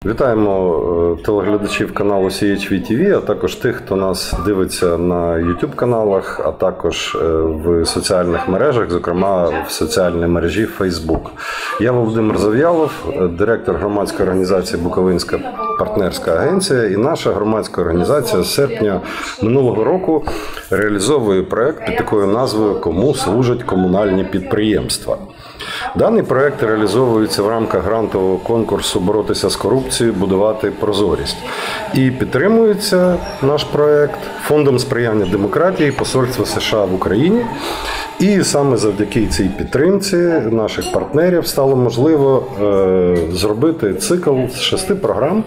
Вітаємо телеглядачів каналу CHV TV, а також тих, хто нас дивиться на YouTube каналах, а також в соціальних мережах, зокрема в соціальній мережі Facebook. Я Володимир Зав'ялов, директор громадської організації «Буковинська партнерська агенція», і наша громадська організація з серпня минулого року реалізовує проект під такою назвою «Кому служать комунальні підприємства». Даний проект реалізовується в рамках грантового конкурсу «Боротися з корупцією, будувати прозорість». І підтримується наш проект Фондом сприяння демократії Посольства США в Україні. І саме завдяки цій підтримці наших партнерів стало можливо зробити цикл з 6 програм,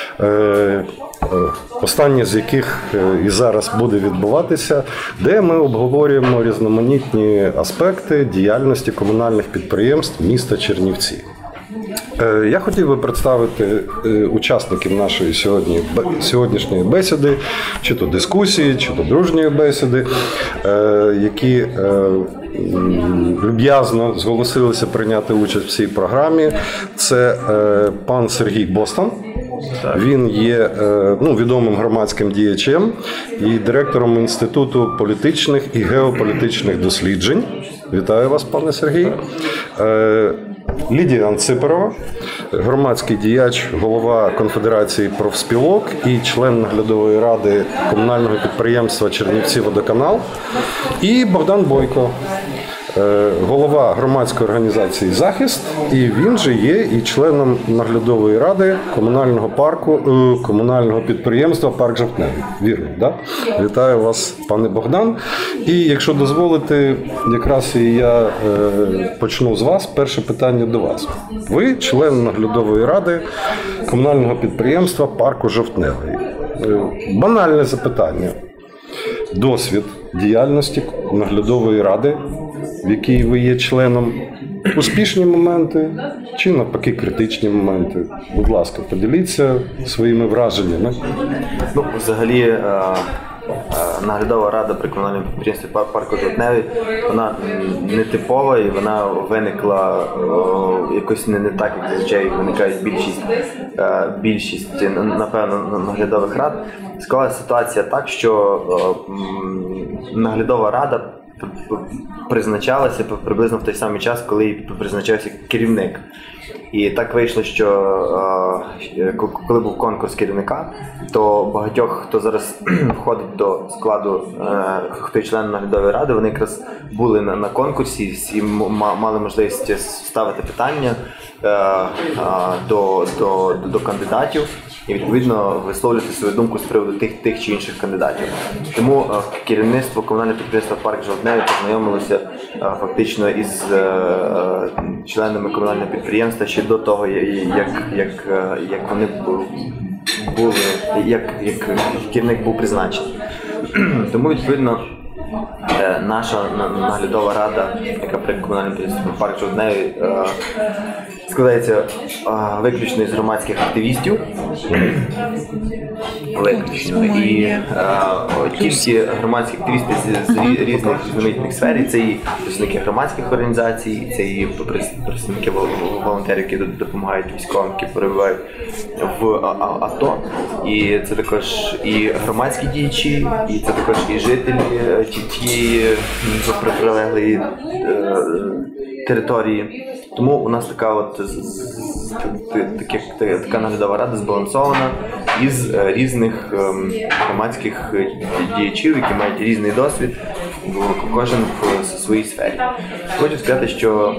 останні з яких і зараз буде відбуватися, де ми обговорюємо різноманітні аспекти діяльності комунальних підприємств міста Чернівці. Я хотів би представити учасників нашої сьогоднішньої бесіди, чи то дискусії, чи то дружньої бесіди, які люб'язно зголосилися прийняти участь в цій програмі. Це пан Сергій Бостан. Він є відомим громадським діячем і директором Інституту політичних і геополітичних досліджень. Вітаю вас, пане Сергій. Лідія Анциперова, громадський діяч, голова Конфедерації профспілок і член наглядової ради комунального підприємства «Чернівці-Водоканал». І Богдан Бойко, голова громадської організації «Захист», і він же є і членом наглядової ради комунального підприємства «Парк Жовтневий». Вірно, так? Да? Вітаю вас, пане Богдан. І якщо дозволите, якраз і я почну з вас. Перше питання до вас. Ви член наглядової ради комунального підприємства «Парку Жовтневий». Банальне запитання. Досвід діяльності наглядової ради, в якій ви є членом, успішні моменти чи навпаки критичні моменти. Будь ласка, поділіться своїми враженнями. Взагалі, наглядова рада при комунальному підприємстві «Парку Жовтневий», вона не типова і вона виникла якось не так, як зазвичай виникають більшість, напевно, наглядових рад. Склалася ситуація так, що наглядова рада призначалася приблизно в той самий час, коли призначався керівник. І так вийшло, що коли був конкурс керівника, то багатьох, хто зараз входить до складу, хто є член наглядової ради, вони якраз були на конкурсі і мали можливість ставити питання до кандидатів і, відповідно, висловлювати свою думку з приводу тих чи інших кандидатів. Тому керівництво комунального підприємства «Парк Жовтневий» познайомилося фактично із членами комунального підприємства ще до того, як вони були, як керівник був призначений. Тому, відповідно, наша наглядова рада, яка при комунальному підприємстві «Парк Жовтневий», складається виключно із громадських активістів. Виключно. І тільки громадські активісти з різних різноманітних сфер, це і представники громадських організацій, це і представники волонтерів, які допомагають військовим, які перебувають в АТО. І це також і громадські діячі, і це також і жителі тієї прилеглої території. Тому у нас така наглядова рада збалансована із різних громадських діячів, які мають різний досвід, кожен в своїй сфері. Хочу сказати, що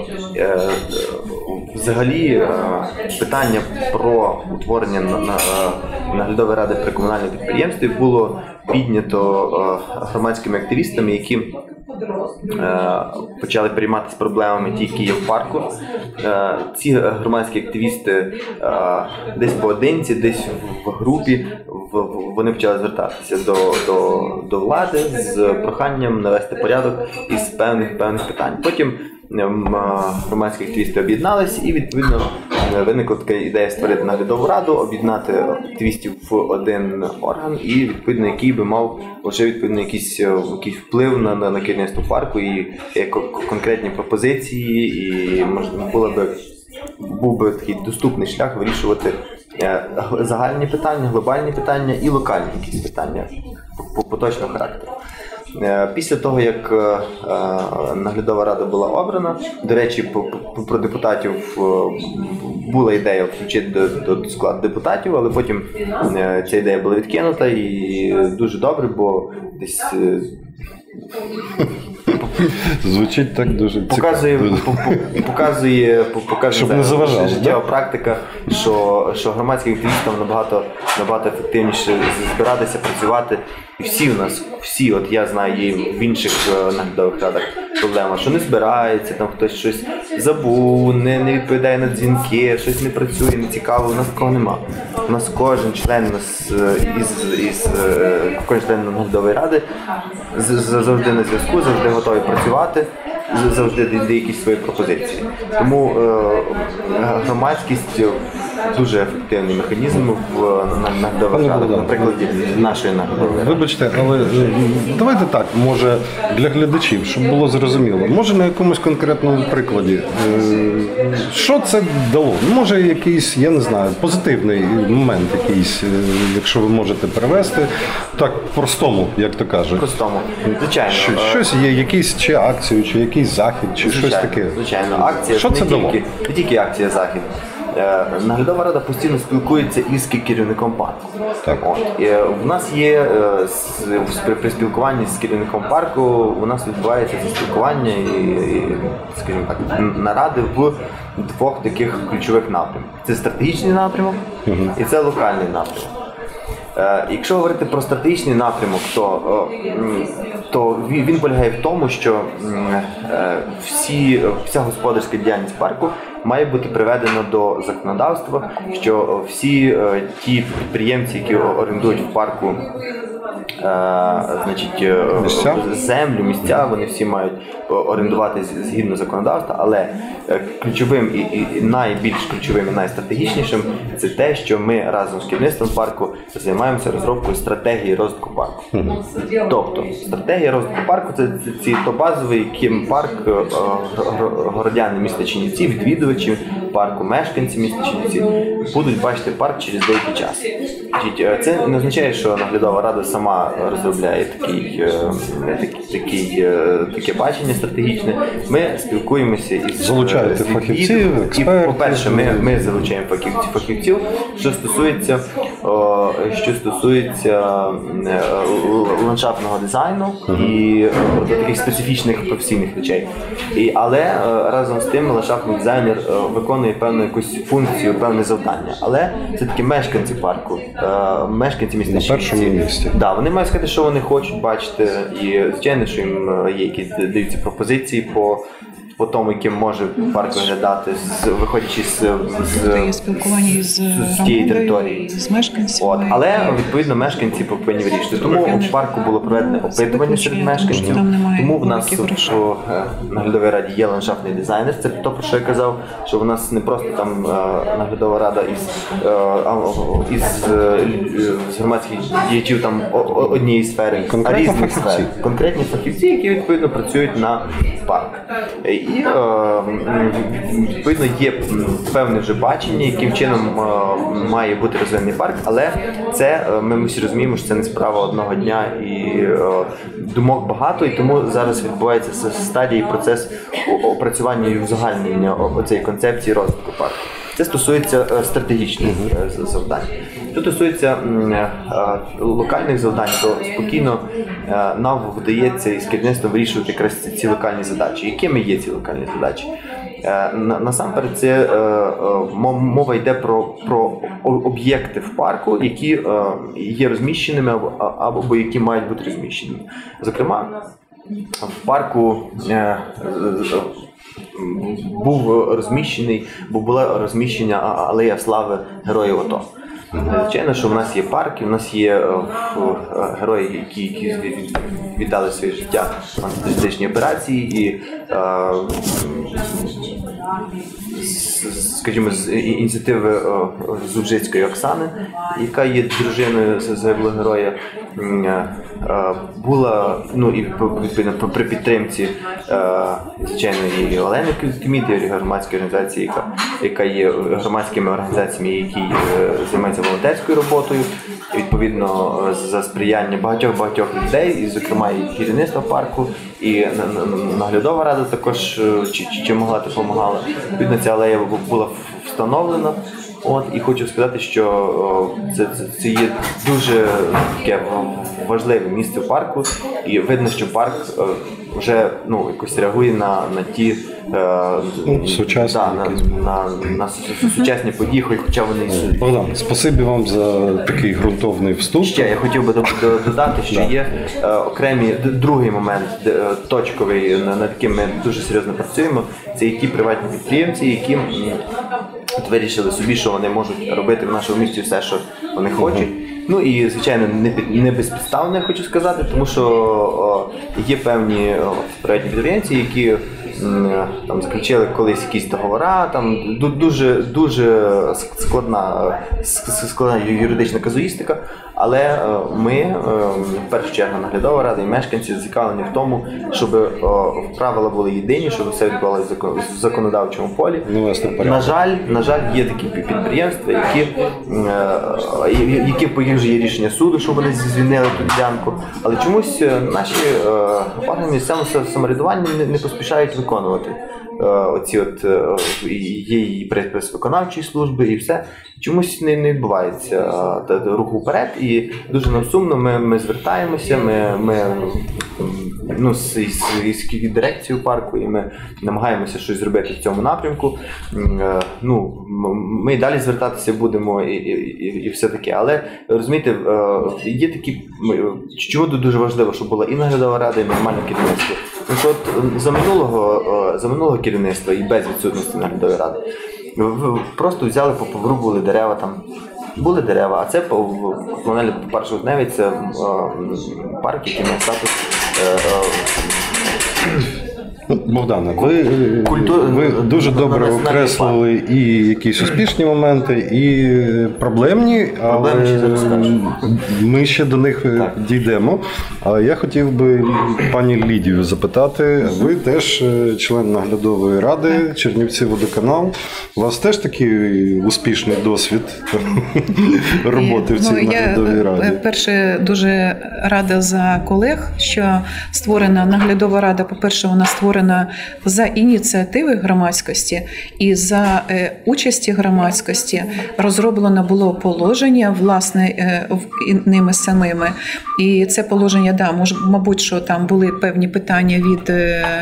взагалі питання про утворення наглядової ради при комунальному підприємстві було піднято громадськими активістами, які почали перейматися проблемами ті, які є в парку. Ці громадські активісти десь поодинці, десь в групі, вони почали звертатися до влади з проханням навести порядок із певних питань. Потім громадські активісти об'єдналися і, відповідно, виникла така ідея створити наглядову раду, об'єднати активістів в один орган і, відповідно, який би мав лише відповідно якийсь вплив на керівництво парку і конкретні пропозиції, і можна був би такий доступний шлях вирішувати Загальні питання, глобальні питання і локальні якісь питання поточного характеру. Після того, як наглядова рада була обрана, до речі, про депутатів була ідея включити до складу депутатів, але потім ця ідея була відкинута і дуже добре, бо десь звучить так дуже цікаво. Показує Щоб не заважало, життєва практика, що громадським активістам набагато ефективніше збиратися, працювати. І всі, от я знаю, є в інших наглядових радах проблема, що не збирається, там хтось щось забув, не відповідає на дзвінки, щось не працює, не цікаво, у нас такого нема. У нас кожен член наглядової ради завжди на зв'язку, завжди готові працювати, завжди дає якісь свої пропозиції. Тому громадськість дуже ефективний механізм в наглядових радах, на прикладі нашої наглядової ради. Вибачте, але давайте так, може для глядачів, щоб було зрозуміло, може на якомусь конкретному прикладі, що це дало? Може якийсь, я не знаю, позитивний момент якийсь, якщо ви можете перевести, так простому, як то кажуть. Простому, звичайно. Щось є, якийсь чи акцію, чи якийсь захід, чи щось таке. Звичайно, акція, що це дало? Не тільки акція захід. Наглядова рада постійно спілкується із керівником парку. Так. В нас є при спілкуванні з керівником парку, у нас відбувається це спілкування і, скажімо так, наради в двох таких ключових напрямках. Це стратегічний напрямок і це локальний напрямок. Якщо говорити про стратегічний напрямок, то він полягає в тому, що вся господарська діяльність парку має бути приведена до законодавства, що всі ті підприємці, які орендують в парку землю, місця, вони всі мають орендувати згідно законодавства, але ключовим і найбільш ключовим і найстратегічнішим це те, що ми разом з керівництвом парку займаємося розробкою стратегії розвитку парку. Тобто стратегія розвитку парку це то базовий, яким парк городяни міста Чернівці, відвідувачі парку, мешканці міста Чернівці будуть бачити парк через деякий час. Це не означає, що наглядова рада сама розробляє таке бачення стратегічне. Ми спілкуємося із залучаєте фахівців, експертів. По-перше, ми залучаємо фахівців, що стосується ландшафтного дизайну і таких специфічних професійних речей. Але разом з тим ландшафтний дизайнер виконує певну якусь функцію, певне завдання. Але це таки мешканці парку, мешканці міста Чернівці. На першому місці. Да, вони мають сказати, що вони хочуть бачити, і звичайно, що їм є якісь даються пропозиції по тому, яким може парк виглядати, виходячи з тієї території, з мешканцями. Але відповідно мешканці повинні вирішити. Тому в парку було проведено опитування серед мешканців. Тому в нас в наглядовій раді є ландшафтний дизайнер. Це те, про що я казав, що в нас не просто там наглядова рада із громадських діячів там однієї сфери, а різних сфер. Конкретні фахівці, які відповідно працюють на парк. І відповідно є певне вже бачення, яким чином має бути розвинений парк, але це ми всі розуміємо, що це не справа одного дня і думок багато, і тому зараз відбувається стадія і процес опрацювання і узагальнення цієї концепції розвитку парку. Це стосується стратегічних завдань. Що стосується локальних завдань, то спокійно нам вдається із керівництвом вирішувати якраз ці локальні задачі. Якими є ці локальні задачі? Насамперед, це мова йде про об'єкти в парку, які є розміщеними або які мають бути розміщеними. Зокрема, в парку було розміщення алея слави Героїв АТО. Звичайно, що в нас є парки, в нас є герої, які віддали своє життя в антитерористичній операції, і скажімо, з ініціативи Зубжицької Оксани, яка є дружиною загиблого героя, була, ну і відповідно при підтримці, звичайно, і Олени Кміт, громадської організації, яка є громадськими організаціями, які займаються волонтерською роботою, і, відповідно, за сприяння багатьох людей, і, зокрема, і керівництва парку, і наглядова рада також чи могла, допомагала. Відповідно, ця алея була встановлена. І хочу сказати, що це є дуже таке важливе місце в парку, і видно, що парк вже якось реагує на ті сучасні, на сучасні події, хоча вони існують. Богдан, спасибі вам за такий ґрунтовний вступ. Ще я хотів би додати, що є окремий другий момент, точковий, над яким ми дуже серйозно працюємо. Це ті приватні підприємці, які вирішили собі, що вони можуть робити в нашому місті все, що вони хочуть. Ну і, звичайно, не безпідставно, я хочу сказати, тому що є певні приватні підприємці, які там заключили колись якісь договори, там дуже складна юридична казуїстика, але ми, в першу чергу, наглядова рада і мешканці зацікавлені в тому, щоб правила були єдині, щоб все відбувалося в законодавчому полі. На жаль, є такі підприємства, які вже є рішення суду, що вони звільнили ту ділянку, але чомусь наші органи місцевого самоврядування не поспішають виконувати оці є і припис виконавчої служби і все. Чомусь не відбувається руху вперед, і дуже нам сумно, ми звертаємося, з дирекцією парку, і ми намагаємося щось зробити в цьому напрямку. Ми і далі звертатися будемо і все таке. Але, розумієте, є такі, чого дуже важливо, щоб була і наглядова рада, і нормальне керівництво. Тому що за минулого керівництва і без відсутності наглядової ради просто взяли, поврубували дерева там. Були дерева, а це комунальний парк Жовтневий, це парк, який має статус. Богдане, ви дуже добре окреслили і якісь успішні моменти, і проблемні, але ми ще до них дійдемо. А я хотів би пані Лідію запитати, ви теж член наглядової ради Чернівцівводоканал. У вас теж такий успішний досвід роботи в цій наглядовій раді? Я, перше, дуже рада за колег, що створена наглядова рада. По-перше, вона створена за ініціативи громадськості і за участі громадськості. Розроблено було положення, власне, ними самими. І це положення, мабуть, що там були певні питання від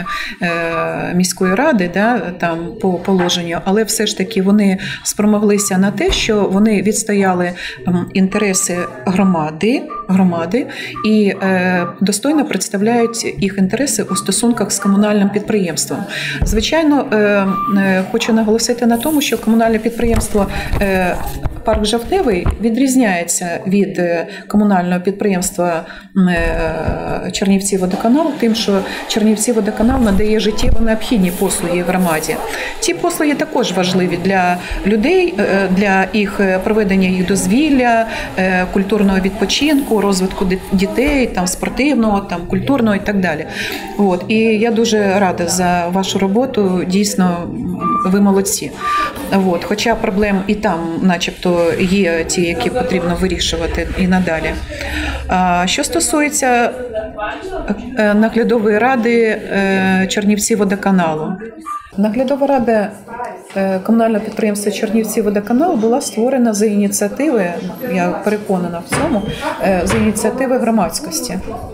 міської ради, там по положенню, але все ж таки вони спромоглися на те, що вони відстояли інтереси громади і достойно представляють їх інтереси у стосунках з комунальним підприємством. Звичайно, хочу наголосити на тому, що комунальне підприємство парк Жовтневий відрізняється від комунального підприємства Чернівцівводоканал тим, що Чернівцівводоканал надає життєво необхідні послуги в громаді. Ці послуги також важливі для людей, для їх проведення їх дозвілля, культурного відпочинку, розвитку дітей, там, спортивного, там, культурного і так далі. І я дуже рада за вашу роботу, дійсно, ви молодці. Хоча проблем і там начебто є ті, які потрібно вирішувати і надалі. Що стосується наглядової ради Чернівцівводоканалу. Наглядова рада комунального підприємства Чернівцівводоканал була створена за ініціативи, я переконана в цьому, за ініціативи громадськості.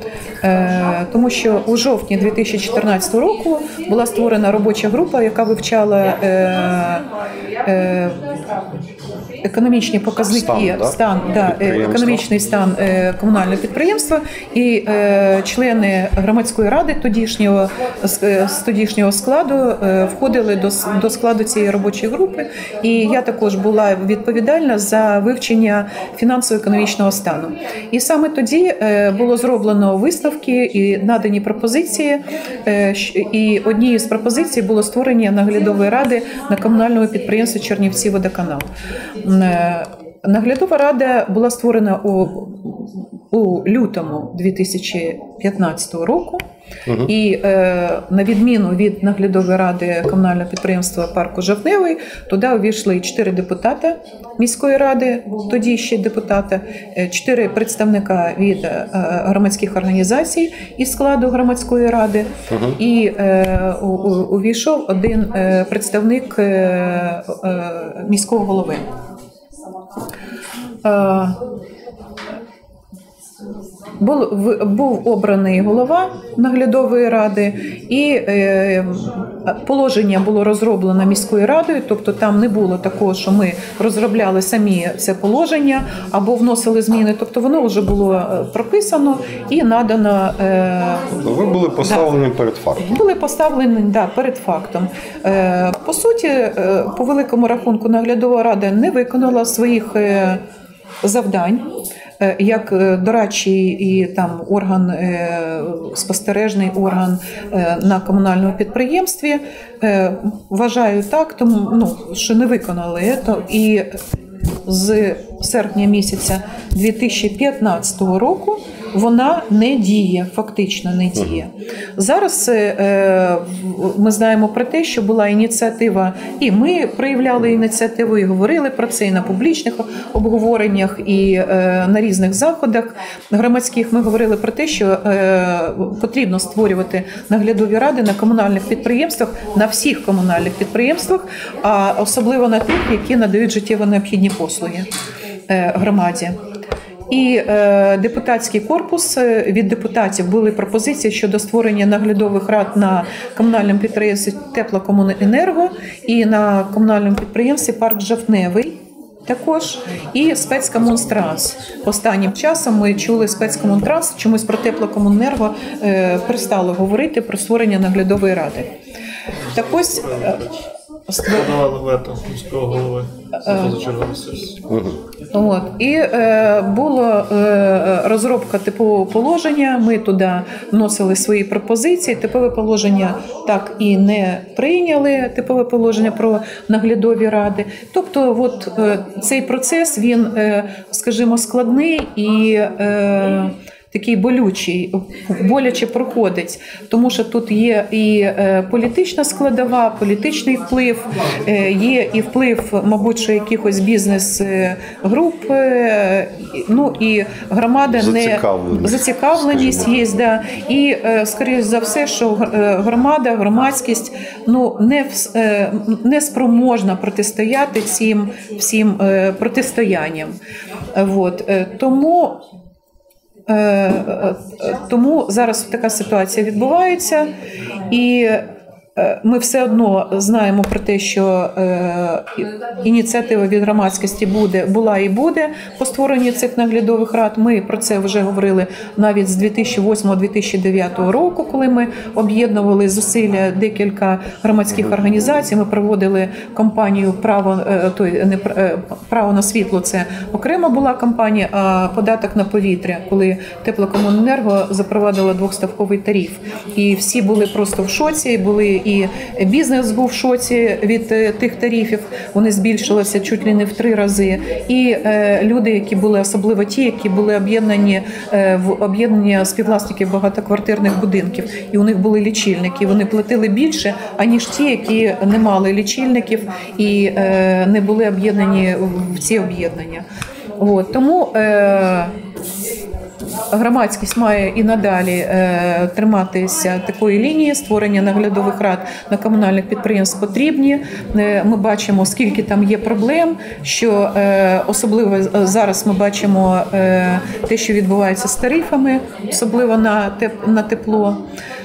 Тому що у жовтні 2014 року була створена робоча група, яка вивчала економічні показники, економічний стан комунального підприємства, і члени громадської ради з тодішнього складу входили до складу цієї робочої групи, і я також була відповідальна за вивчення фінансово-економічного стану. І саме тоді було зроблено висновки і надані пропозиції, і однією з пропозицій було створення наглядової ради на комунальному підприємстві Чернівці-Водоканал. Наглядова рада була створена у лютому 2015 року. І на відміну від наглядової ради комунального підприємства парку Жовтневий, туди увійшли 4 депутата міської ради, тоді ще депутата, 4 представника від громадських організацій із складу громадської ради, і увійшов 1 представник міського голови. Був обраний голова наглядової ради, і положення було розроблено міською радою, тобто там не було такого, що ми розробляли самі це положення або вносили зміни, тобто воно вже було прописано і надано. Ви були поставлені перед фактом. Були поставлені, перед фактом. По суті, по великому рахунку наглядова рада не виконала своїх завдань, як дорадчий і там орган, спостережний орган на комунальному підприємстві. Вважаю так, тому що не виконали це. І з серпня місяця 2015 року вона не діє, фактично не діє. Зараз ми знаємо про те, що була ініціатива, і ми проявляли ініціативу, і говорили про це і на публічних обговореннях, і на різних заходах громадських. Ми говорили про те, що потрібно створювати наглядові ради на комунальних підприємствах, на всіх комунальних підприємствах, а особливо на тих, які надають життєво необхідні послуги громаді. І депутатський корпус, від депутатів були пропозиції щодо створення наглядових рад на комунальному підприємстві Теплокомуненерго і на комунальному підприємстві Парк Жовтневий також, і Спецкомунтранс. Останнім часом ми чули Спецкомунтранс, чомусь про Теплокомуненерго перестало говорити про створення наглядової ради. Так ось подавали вето міського голови за позачергову сесію. І була розробка типового положення, ми туди вносили свої пропозиції, типове положення так і не прийняли, типове положення про наглядові ради. Тобто цей процес, він, скажімо, складний і такий болючий, боляче проходить, тому що тут є і політична складова, політичний вплив, є і вплив, мабуть, що якихось бізнес-груп, і громада зацікавленість є, і, скоріш за все, що громада, громадськість, не спроможна протистояти цим всім протистоянням. Тому зараз така ситуація відбувається, і ми все одно знаємо про те, що ініціатива від громадськості була і буде по створенню цих наглядових рад. Ми про це вже говорили навіть з 2008-2009 року, коли ми об'єднували зусилля декілька громадських організацій. Ми проводили кампанію «Право на світло» – це окрема була кампанія, а «Податок на повітря», коли Теплокомуненерго запровадило 2-ставковий тариф. І всі були просто в шоці, і бізнес був в шоці від тих тарифів, вони збільшилися чуть ли не в 3 рази. І люди, які були, особливо ті, які були об'єднані в об'єднання співвласників багатоквартирних будинків, і у них були лічильники, вони платили більше, аніж ті, які не мали лічильників і не були об'єднані в ці об'єднання. Тому громадськість має і надалі триматися такої лінії. Створення наглядових рад на комунальних підприємствах потрібні. Ми бачимо, скільки там є проблем, що особливо зараз ми бачимо те, що відбувається з тарифами, особливо на тепло.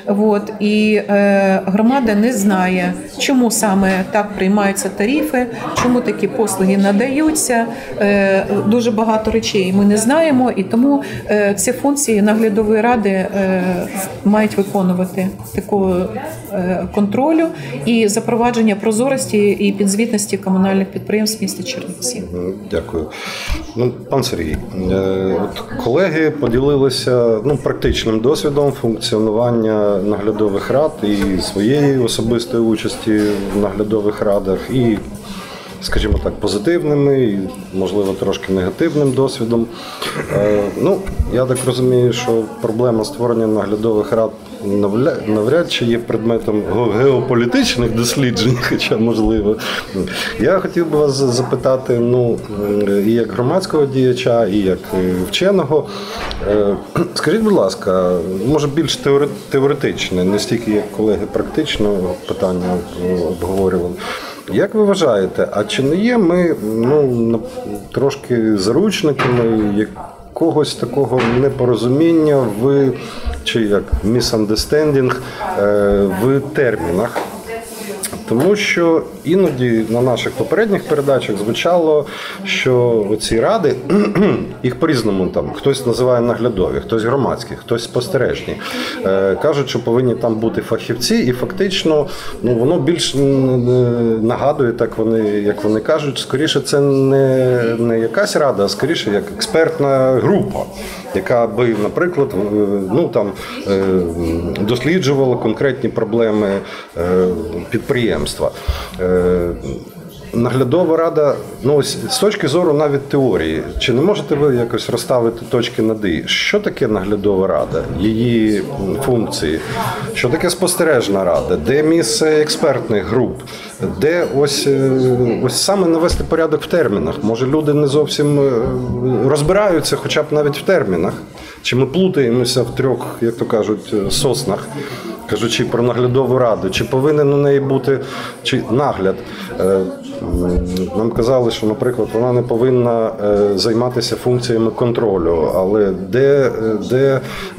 І громада не знає, чому саме так приймаються тарифи, чому такі послуги надаються. Дуже багато речей ми не знаємо, і тому ці функції наглядової ради мають виконувати такого контролю і запровадження прозорості і підзвітності комунальних підприємств міста Чернівці. Дякую. Пан Сергій, колеги поділилися практичним досвідом функціонування наглядових рад і своєї особистої участі в наглядових радах, і, скажімо так, позитивними, і, можливо, трошки негативним досвідом. Я так розумію, що проблема створення наглядових рад навряд чи є предметом геополітичних досліджень, хоча можливо. Я хотів би вас запитати, і як громадського діяча, і як вченого. Скажіть, будь ласка, може більш теоретичне, не стільки як колеги практично питання обговорювали. Як ви вважаєте, а чи не є ми трошки заручниками якогось такого непорозуміння чи як misunderstanding в термінах? Тому що іноді на наших попередніх передачах звучало, що ці ради, їх по-різному хтось називає наглядові, хтось громадські, хтось спостережні. Кажуть, що повинні там бути фахівці, і фактично воно більш нагадує, як вони кажуть, скоріше це не якась рада, а скоріше як експертна група, яка би, наприклад, досліджувала конкретні проблеми підприємства. Наглядова рада, з точки зору навіть теорії, чи не можете ви якось розставити точки над «і»? Що таке наглядова рада, її функції? Що таке спостережна рада? Де місце експертних груп? Де ось саме навести порядок в термінах? Може, люди не зовсім розбираються хоча б навіть в термінах? Чи ми плутаємося в трьох, як то кажуть, соснах? Кажучи про наглядову раду, чи повинен у неї бути нагляд? Нам казали, що, наприклад, вона не повинна займатися функціями контролю, але де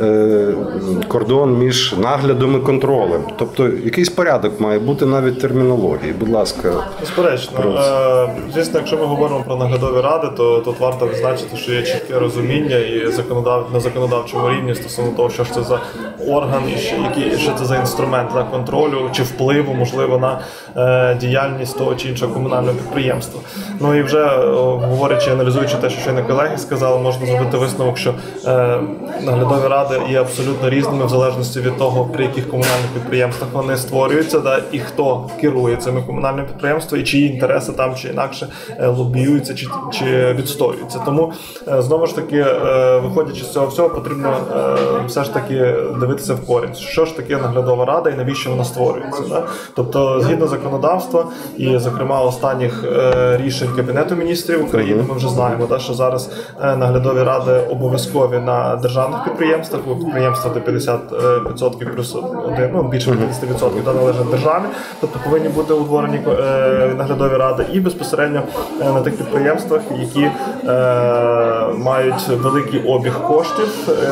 кордон між наглядом і контролем? Тобто якийсь порядок має бути навіть термінології. Будь ласка. Безперечно. Звісно, якщо ми говоримо про наглядові ради, то тут варто відзначити, що є чітке розуміння і на законодавчому рівні стосовно того, що ж це за орган і що це за інструмент контролю чи впливу, можливо, на діяльність того чи іншого комунального підприємства. І вже говорячи, аналізуючи те, що щойно колеги сказали, можна зробити висновок, що наглядові ради є абсолютно різними в залежності від того, при яких комунальних підприємствах вони створюються, і хто керує цими комунальними підприємствами, і чиї інтереси там чи інакше лобіюються чи відстоюються. Тому, знову ж таки, виходячи з цього всього, потрібно все ж таки дивитися в корінь. Що ж таке наглядова рада і навіщо вона створюється? Тобто, згідно законодавства і, зокрема, останніх рішень Кабінету міністрів України, ми вже знаємо, що зараз наглядові ради обов'язкові на державних підприємствах, у підприємствах до 50% плюс один, більше 50% належать державі, тобто повинні бути утворені наглядові ради і безпосередньо на тих підприємствах, які мають великий обіг коштів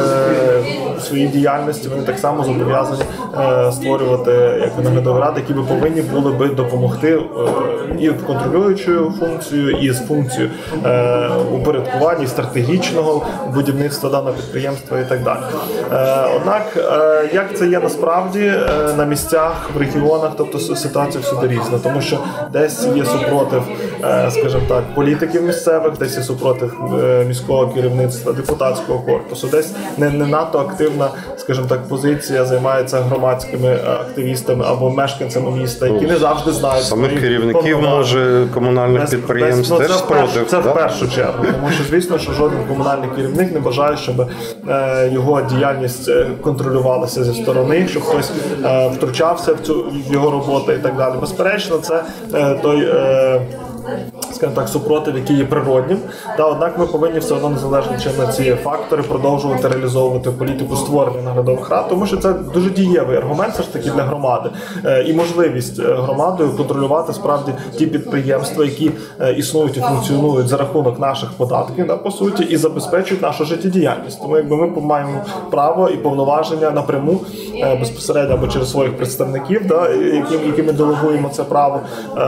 у своїй діяльності, вони так само зобов'язані створювати наглядові ради, які би повинні були би допомогти і в контролюючою функцією, і з функцією упорядкування стратегічного будівництва даного підприємства і так далі. Однак, як це є насправді на місцях, в регіонах, тобто ситуація всюди різна, тому що десь є супротив, скажімо так, політиків місцевих, десь є супротив міського керівництва, депутатського корпусу, десь не надто активна, скажімо так, позиція займається громадськими активістами або мешканцями міста, які не завжди знають самих керівників, може, комунальних підприємств теж спротив. Це в першу чергу, тому що, звісно, що жоден комунальний керівник не бажає, щоб його діяльність контролювалася зі сторони, щоб хтось втручався в його роботу і так далі. Безперечно, це той скажімо так, супротив, який є природнім. Однак ми повинні все одно, незалежно на ці фактори, продовжувати реалізовувати політику створення наглядових рад, тому що це дуже дієвий аргумент все ж таки для громади і можливість громадою контролювати справді ті підприємства, які існують і функціонують за рахунок наших податків, по суті, і забезпечують нашу життєдіяльність. Тому якби ми маємо право і повноваження напряму безпосередньо або через своїх представників, яким ми делегуємо це право,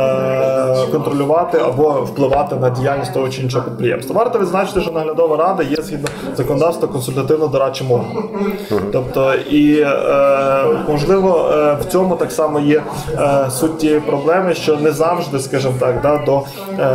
контролювати або впливати на діяльність того чи іншого підприємства. Варто відзначити, що наглядова рада є згідно законодавства консультативно-дорадчим органом. Тобто, і можливо в цьому так само є суть тієї проблеми, що не завжди, скажімо так, до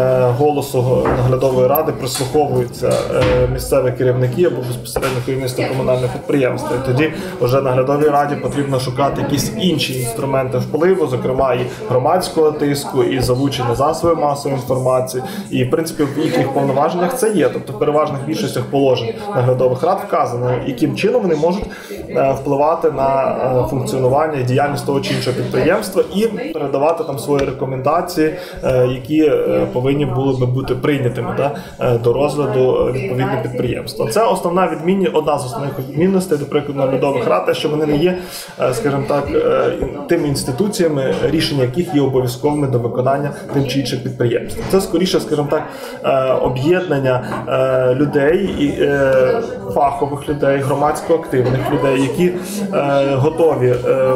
голосу наглядової ради прислуховуються місцеві керівники або безпосередньо керівництво комунальних підприємств. І тоді вже наглядовій раді потрібно шукати якісь інші інструменти впливу, зокрема і громадського тиску, і залучення засобів масової інформації. І, в принципі, в їхніх повноваженнях це є. Тобто в переважних більшостях положень наглядових рад вказано, яким чином вони можуть впливати на функціонування і діяльність того чи іншого підприємства і передавати там свої рекомендації, які повинні були би бути прийнятими до розгляду відповідних підприємства. Це одна з основних відмінностей, до прикладу, наглядових рад, те, що вони не є, скажімо так, тими інституціями, рішення яких є обов'язковими до виконання тим чи інших підприємств. Це скоріше, скажімо так, об'єднання людей, фахових людей, громадсько активних людей, які готові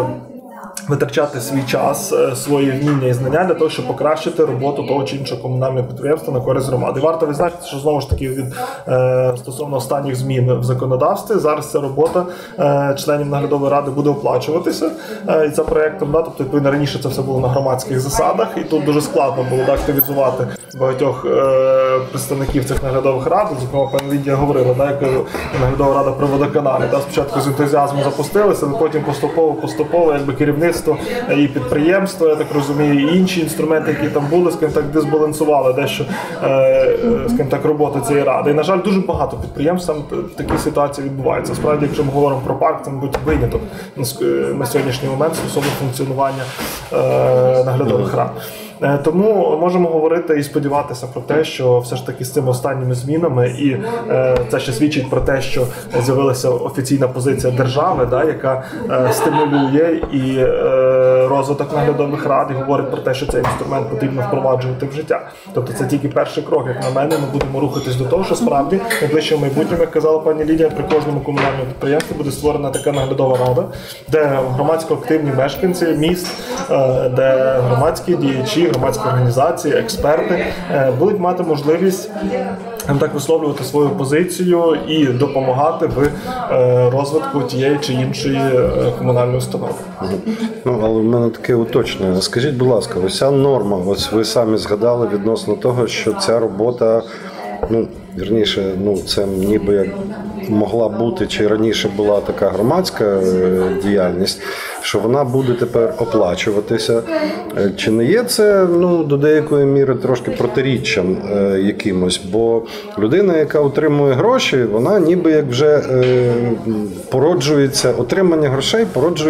витрачати свій час, свої вміння і знання для того, щоб покращити роботу того чи іншого комунального підприємства на користь громади. Варто відзначити, що знову ж таки стосовно останніх змін в законодавстві, зараз ця робота членів наглядової ради буде оплачуватися і за проєктом. Тобто, відповідно, раніше це все було на громадських засадах, і тут дуже складно було активізувати багатьох представників цих наглядових рад. Зокрема, пані Лідія говорила, як наглядова рада при водоканалі. Спочатку з ентузіазмом запустилися, але потім поступово якби керівництво і підприємство, я так розумію, і інші інструменти, які там були, скажімо так, дисбалансували дещо, скажімо так, роботу цієї ради. І, на жаль, дуже багато підприємств там в такій ситуації відбувається. Справді, якщо ми говоримо про парк, це, мабуть, виняток на сьогоднішній момент стосовно функціонування наглядових рад. Тому можемо говорити і сподіватися про те, що все ж таки з цими останніми змінами, і це ще свідчить про те, що з'явилася офіційна позиція держави, яка стимулює і розвиток наглядових рад, і говорить про те, що цей інструмент потрібно впроваджувати в життя. Тобто це тільки перший крок, як на мене, ми будемо рухатись до того, що справді в найближчому майбутньому, як казала пані Лідія, при кожному комунальному підприємстві буде створена така наглядова рада, де громадсько активні мешканці міст, де громадські діячі, громадські організації, експерти будуть мати можливість так висловлювати свою позицію і допомагати в розвитку тієї чи іншої комунальної установи. Але в мене таке уточнення. Скажіть, будь ласка, ось ця норма, ось ви самі згадали відносно того, що ця робота, вірніше, це ніби як могла бути, чи раніше була така громадська діяльність, що вона буде тепер оплачуватися. Чи не є це до деякої міри трошки протиріччям якимось? Бо людина, яка отримує гроші, вона ніби як вже породжується, отримання грошей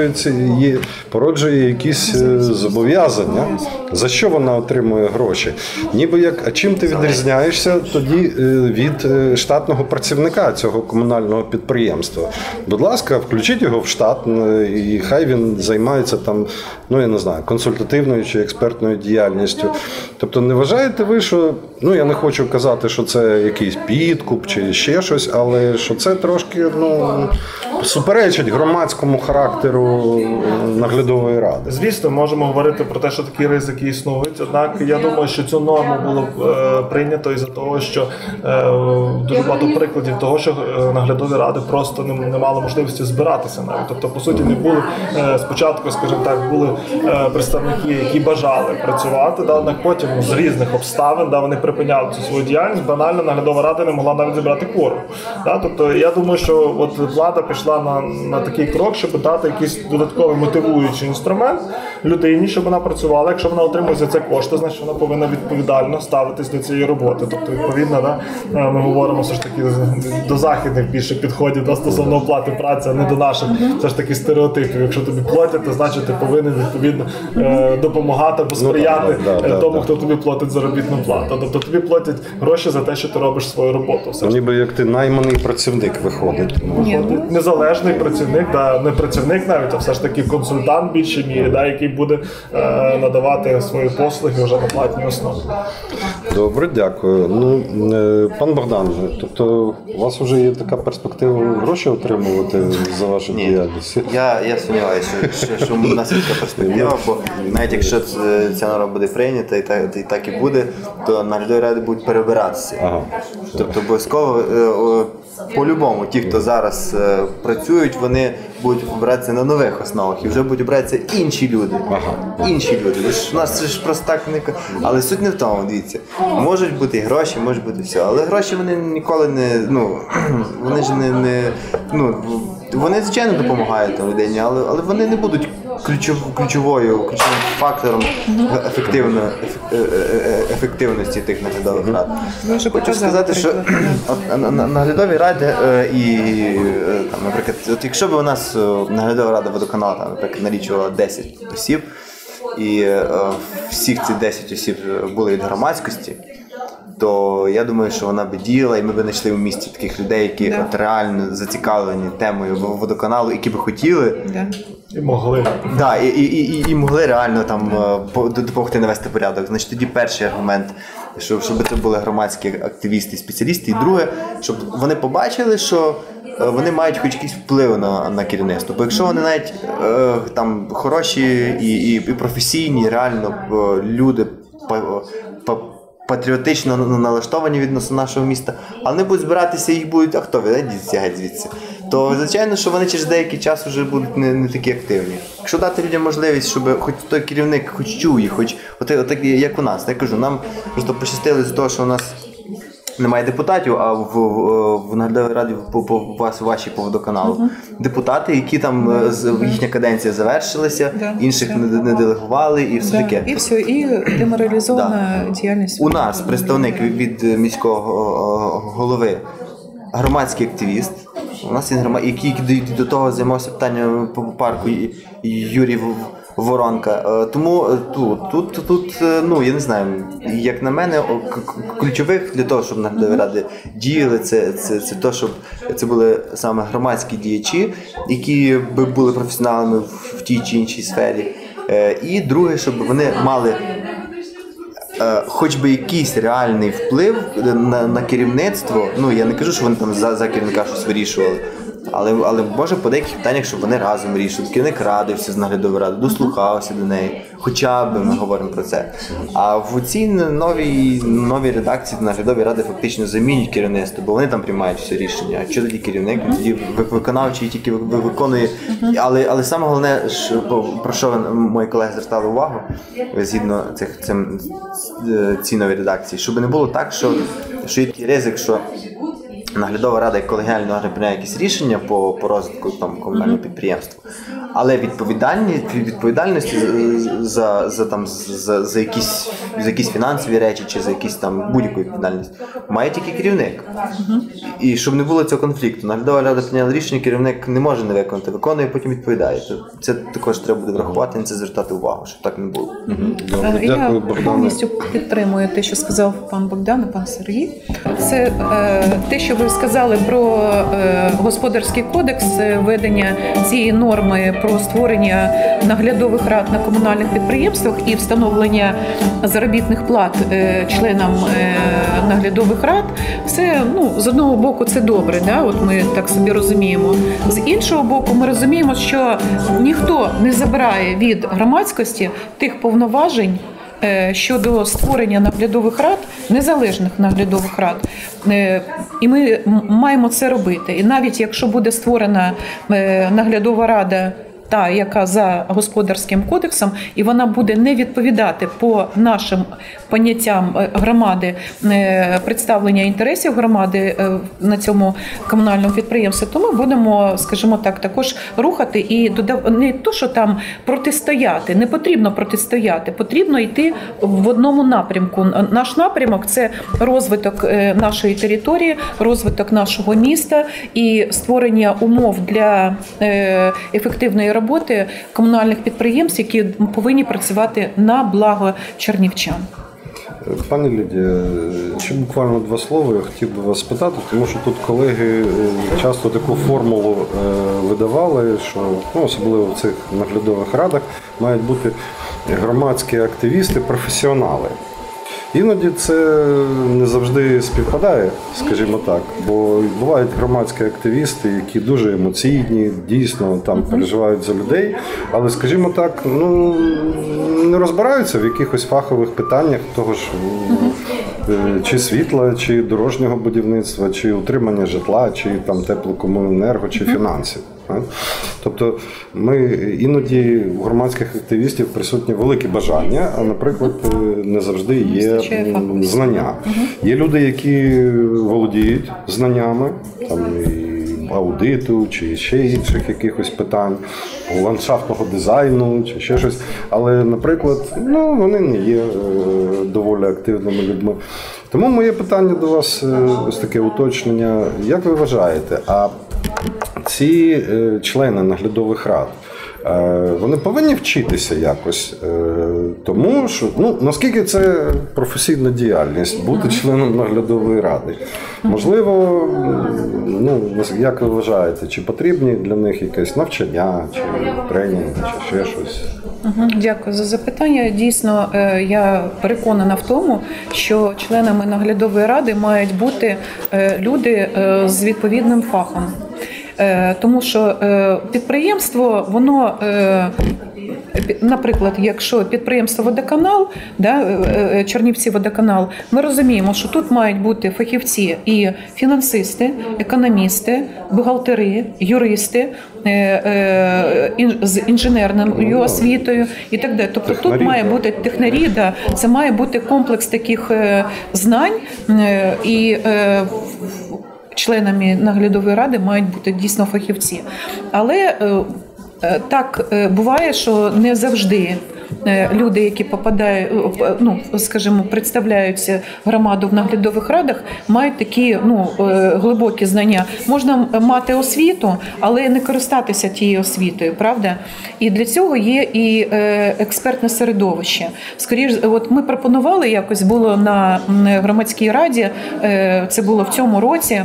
породжує якісь зобов'язання. За що вона отримує гроші? Ніби як, а чим ти відрізняєшся тоді від штатного працівника цього комунального підприємства? Будь ласка, включіть його в штат, і хай він займається там, я не знаю, консультативною чи експертною діяльністю. Тобто не вважаєте ви, що, я не хочу казати, що це якийсь підкуп чи ще щось, але що це трошки, суперечить громадському характеру наглядової ради? Звісно, можемо говорити про те, що такі ризики існують, однак я думаю, що цю норму було прийнято із-за того, що дуже багато прикладів того, що наглядові ради просто не мали можливості збиратися навіть. Тобто, по суті, не були спочатку, скажімо так, були представники, які бажали працювати, однак потім з різних обставин вони припиняли цю свою діяльність, банально наглядова рада не могла навіть зібрати кворум. Тобто, я думаю, що влада пішла пішла на такий крок, щоб дати якийсь додатковий мотивуючий інструмент людині, щоб вона працювала. Якщо вона отримує за це кошти, значить вона повинна відповідально ставитись до цієї роботи. Тобто, відповідно, да, ми говоримо все ж таки до західних більше підходів до стосовно оплати праці, а не до наших все ж таки стереотипів. Якщо тобі платять, то значить ти повинен відповідно допомагати або сприяти тому, хто тобі платить заробітну плату. Тобто тобі платять гроші за те, що ти робиш свою роботу. Ніби як ти найманий працівник виходить. Незалежний працівник, не працівник навіть, а все ж таки консультант більше мірі, який буде надавати свої послуги вже на платній основі. Добре, дякую. Пан Богдан, тобто у вас вже є така перспектива гроші отримувати за вашу діяльність? Я сумніваюся, що у нас є така перспектива, бо навіть якщо ця норма буде прийнята і так і буде, то наглядові ради будуть перебиратися. Ага. Тобто обов'язково по-любому ті, хто зараз працюють, вони будуть обиратися на нових основах і вже будуть обиратися інші люди. Інші люди. У нас це ж просто так не... Але суть не в тому, дивіться. Можуть бути гроші, можуть бути все. Але гроші вони ніколи не... Вони ж не вони, звичайно, допомагають там людині, але вони не будуть ключовим фактором ефективності тих наглядових рад. Хочу сказати, що наглядові ради наприклад, якщо б у нас наглядова рада водоканалу, наприклад, налічувала 10 осіб, і всіх ці 10 осіб були від громадськості, то я думаю, що вона би діяла, і ми б знайшли в місті таких людей, які от реально зацікавлені темою водоканалу, які би хотіли. І могли. І могли реально там допомогти навести порядок. Значить, тоді перший аргумент, щоб це були громадські активісти і спеціалісти. І друге, щоб вони побачили, що вони мають хоч якийсь вплив на керівництво. Бо якщо вони навіть там хороші і професійні, реально люди патріотично налаштовані відносно нашого міста, але не будуть збиратися, їх будуть, а хто ви, дідці, геть звідси. То, звичайно, що вони через деякий час вже будуть не такі активні. Якщо дати людям можливість, щоб хоч той керівник хоч чує, хоч отак, як у нас. Я кажу, нам просто пощастило з того, що у нас немає депутатів, а в наглядовій раді вашій по водоканалу. Депутати, які там, їхня каденція завершилася, інших не делегували і все таке. І все, і деморалізована діяльність. У нас представник від міського голови, громадський активіст, у нас є який до того займався питанням по парку Юрій Воронка. Тому тут, я не знаю, як на мене, ключових для того, щоб наглядові ради діяли, це те, щоб це були саме громадські діячі, які би були професіоналами в тій чи іншій сфері. І друге, щоб вони мали хоч би якийсь реальний вплив на керівництво. Я не кажу, що вони там за керівника щось вирішували, але може по деяких питаннях, щоб вони разом вирішували. Керівник радився з наглядовою радою, дослухався до неї, хоча б ми говоримо про це. А в цій новій редакції наглядові ради фактично замінюють керівництво, бо вони там приймають всі рішення. А що тоді керівник? Тоді виконавчий тільки виконує. Але саме головне, про що мої колеги звертали увагу, згідно цій новій редакції, щоб не було так, що є такий ризик, що наглядова рада як колегіальний орган приймає якісь рішення по розвитку комунального підприємства, але відповідальності за якісь фінансові речі чи за якісь там будь-яку відповідальність має тільки керівник. І щоб не було цього конфлікту. Наглядова рада прийняла рішення, керівник не може не виконати, виконує, потім відповідає. Це також треба буде врахувати, на це звертати увагу, щоб так не було. Я повністю підтримую те, що сказав пан Богдан і пан Сергій. Це те, що ви сказали про господарський кодекс, введення цієї норми про створення наглядових рад на комунальних підприємствах і встановлення заробітних плат членам наглядових рад. Це, з одного боку, це добре, да? От ми так собі розуміємо. З іншого боку, ми розуміємо, що ніхто не забирає від громадськості тих повноважень щодо створення наглядових рад, незалежних наглядових рад. І ми маємо це робити. І навіть якщо буде створена наглядова рада та, яка за господарським кодексом, і вона буде не відповідати по нашим поняттям громади, представлення інтересів громади на цьому комунальному підприємстві, то ми будемо, скажімо так, також рухати і не то, що там протистояти, не потрібно протистояти, потрібно йти в одному напрямку. Наш напрямок – це розвиток нашої території, розвиток нашого міста і створення умов для ефективної роботи комунальних підприємств, які повинні працювати на благо чернівчан. Пані Лідія, ще буквально 2 слова я хотів би вас спитати, тому що тут колеги часто таку формулу видавали, що особливо в цих наглядових радах мають бути громадські активісти, професіонали. Іноді це не завжди співпадає, скажімо так, бо бувають громадські активісти, які дуже емоційні, дійсно там переживають за людей, але, скажімо так, не розбираються в якихось фахових питаннях того ж, чи світла, чи дорожнього будівництва, чи утримання житла, чи там теплокомуненерго, чи фінансів. Тобто ми іноді у громадських активістів присутні велике бажання, а, наприклад, не завжди є знання. Є люди, які володіють знаннями, там і аудиту, чи ще інших якихось питань, ландшафтного дизайну, чи ще щось. Але, наприклад, вони не є доволі активними людьми. Тому моє питання до вас, ось таке уточнення. Як ви вважаєте, а ці члени наглядових рад, вони повинні вчитися якось, тому що, наскільки це професійна діяльність, бути членом наглядової ради. Можливо, як ви вважаєте, чи потрібні для них якесь навчання, чи тренінг, чи ще щось? Дякую за запитання. Дійсно, я переконана в тому, що членами наглядової ради мають бути люди з відповідним фахом. Тому що підприємство, воно, наприклад, якщо підприємство «Водоканал», Чернівці водоканал, ми розуміємо, що тут мають бути фахівці і фінансисти, економісти, бухгалтери, юристи з інженерною освітою і так далі. Тобто тут має бути технарі, це має бути комплекс таких знань і членами наглядової ради мають бути дійсно фахівці. Але так буває, що не завжди люди, які попадають, представляються громаду в наглядових радах, мають такі глибокі знання. Можна мати освіту, але не користатися тією освітою, правда? І для цього є і експертне середовище. Скоріше, от ми пропонували, якось було на громадській раді, це було в цьому році,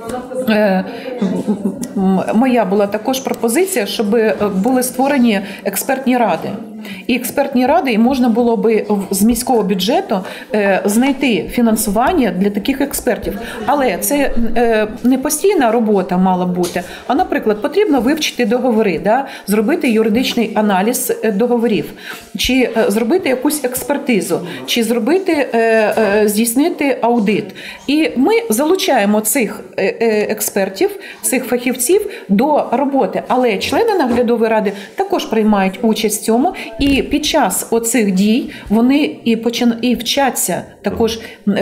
моя була також пропозиція, щоб були створені експертні ради. І експертні ради, і можна було би з міського бюджету знайти фінансування для таких експертів. Але це не постійна робота мала бути, а, наприклад, потрібно вивчити договори, зробити юридичний аналіз договорів, чи зробити якусь експертизу, чи здійснити аудит. І ми залучаємо цих експертів, цих фахівців до роботи. Але члени наглядової ради також приймають участь в цьому. І під час оцих дій вони і вчаться також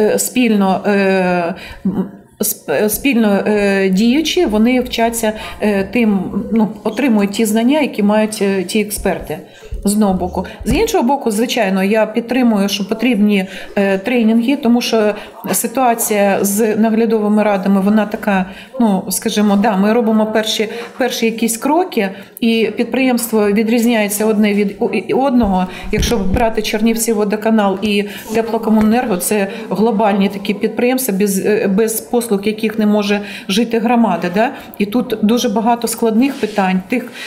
спільно діючи, вони вчаться отримують ті знання, які мають ті експерти. З одного боку. З іншого боку, звичайно, я підтримую, що потрібні тренінги, тому що ситуація з наглядовими радами, вона така, ми робимо перші якісь кроки, і підприємство відрізняється одне від одного. Якщо брати Чернівці водоканал і теплокомуненерго, це глобальні такі підприємства, без послуг яких не може жити громада. І тут дуже багато складних питань,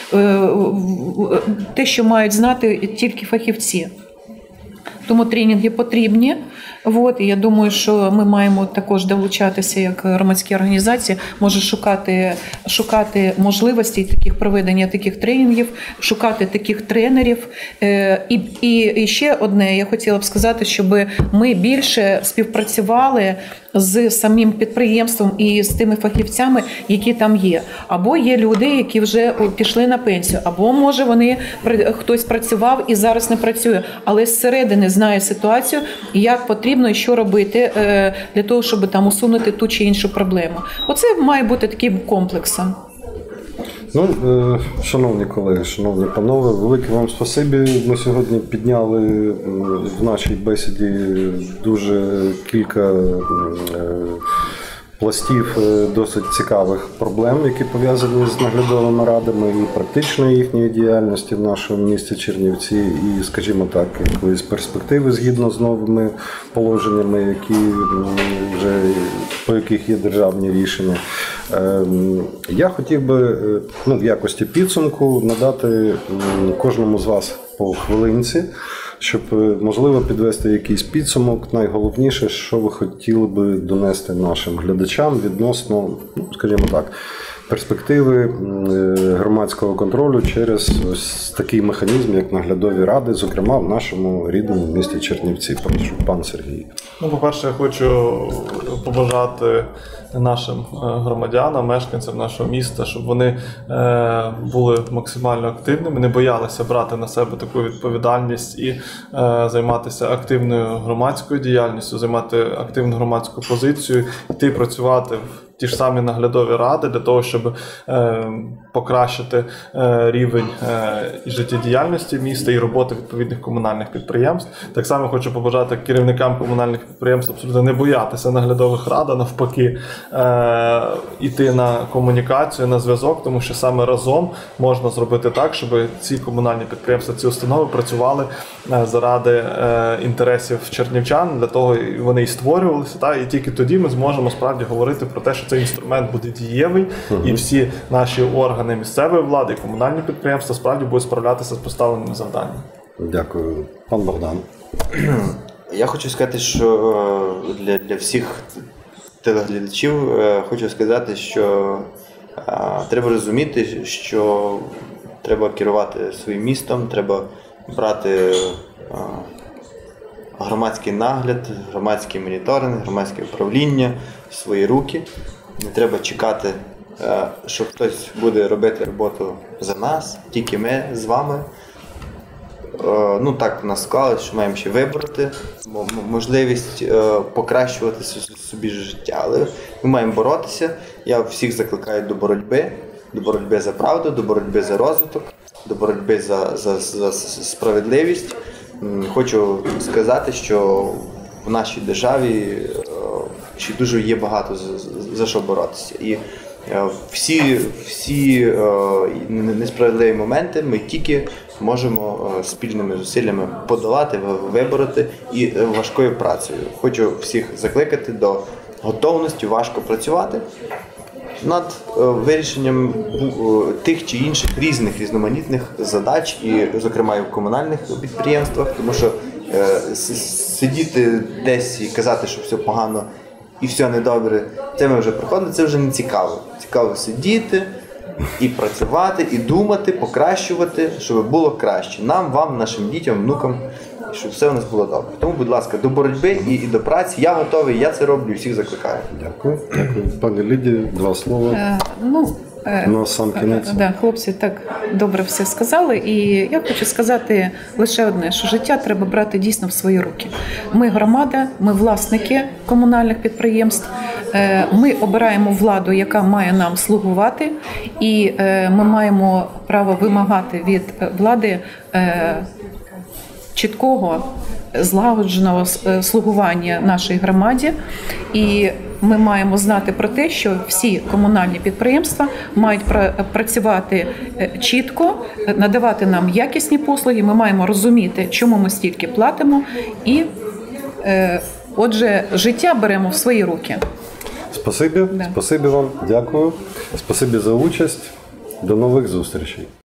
те, що мають знати тільки фахівці. Тому тренінги потрібні. І я думаю, що ми маємо також долучатися як громадські організації, може шукати можливості проведення таких тренінгів, шукати таких тренерів. І ще одне, я хотіла б сказати, щоб ми більше співпрацювали з самим підприємством і з тими фахівцями, які там є. Або є люди, які вже пішли на пенсію, або, може, хтось працював і зараз не працює, але зсередини знає ситуацію, як потрібно і що робити для того, щоб там усунути ту чи іншу проблему. Оце має бути таким комплексом. Ну, шановні колеги, шановні панове, велике вам спасибі. Ми сьогодні підняли в нашій бесіді дуже кілька пластів досить цікавих проблем, які пов'язані з наглядовими радами і практичної їхньої діяльності в нашому місті Чернівці, і, скажімо так, якоїсь перспективи згідно з новими положеннями, які вже по яких є державні рішення. Я хотів би в якості підсумку надати кожному з вас по хвилинці, щоб, можливо, підвести якийсь підсумок. Найголовніше, що ви хотіли би донести нашим глядачам відносно, скажімо так, перспективи громадського контролю через ось такий механізм, як наглядові ради, зокрема в нашому рідному місті Чернівці. Прошу, пан Сергій. По-перше, я хочу побажати нашим громадянам, мешканцям нашого міста, щоб вони були максимально активними, не боялися брати на себе таку відповідальність і займатися активною громадською діяльністю, займати активну громадську позицію, йти працювати в ті ж самі наглядові ради для того, щоб покращити рівень і життєдіяльності міста і роботи відповідних комунальних підприємств. Так само хочу побажати керівникам комунальних підприємств абсолютно не боятися наглядових рад, а навпаки йти на комунікацію, на зв'язок, тому що саме разом можна зробити так, щоб ці комунальні підприємства, ці установи працювали заради інтересів чернівчан, для того вони і створювалися, і тільки тоді ми зможемо справді говорити про те, що цей інструмент буде дієвий, і всі наші органи місцевої влади і комунальні підприємства справді будуть справлятися з поставленими завданнями. Дякую. Пан Богдан. Я хочу сказати, що для всіх телеглядачів хочу сказати, що треба розуміти, що треба керувати своїм містом, треба брати громадський нагляд, громадський моніторинг, громадське управління в свої руки. Не треба чекати, що хтось буде робити роботу за нас, тільки ми з вами. Так у нас склалось, що маємо ще вибрати можливість покращувати собі життя. Але ми маємо боротися. Я всіх закликаю до боротьби за правду, до боротьби за розвиток, до боротьби за справедливість. Хочу сказати, що в нашій державі ще дуже є багато за що боротися. І всі несправедливі моменти ми тільки можемо спільними зусиллями подолати, вибороти і важкою працею. Хочу всіх закликати до готовності важко працювати над вирішенням тих чи інших різноманітних задач, і, зокрема, і в комунальних підприємствах, тому що сидіти десь і казати, що все погано і все недобре, це ми вже проходили, це вже не цікаво. Цікаво сидіти і працювати, і думати, покращувати, щоб було краще. Нам, вам, нашим дітям, внукам, щоб все у нас було добре. Тому, будь ласка, до боротьби і до праці. Я готовий, я це роблю, всіх закликаю. Дякую. Пані Лідія, 2 слова. На сам кінець. Хлопці так добре все сказали. І я хочу сказати лише одне, що життя треба брати дійсно в свої руки. Ми громада, ми власники комунальних підприємств, ми обираємо владу, яка має нам слугувати, і ми маємо право вимагати від влади чіткого, злагодженого слугування нашій громаді. І ми маємо знати про те, що всі комунальні підприємства мають працювати чітко, надавати нам якісні послуги. Ми маємо розуміти, чому ми стільки платимо. І, отже, життя беремо в свої руки. Спасибі вам, дякую. Спасибі за участь. До нових зустрічей.